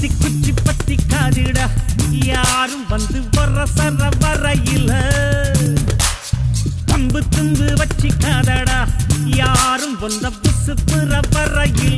பத்தி குச்சி பத்தி காதிடா யாரும் வந்து வர சர வரையில பம்பு தும்பு வச்சிக்காதடா யாரும் வந்த புசு புற வரையில்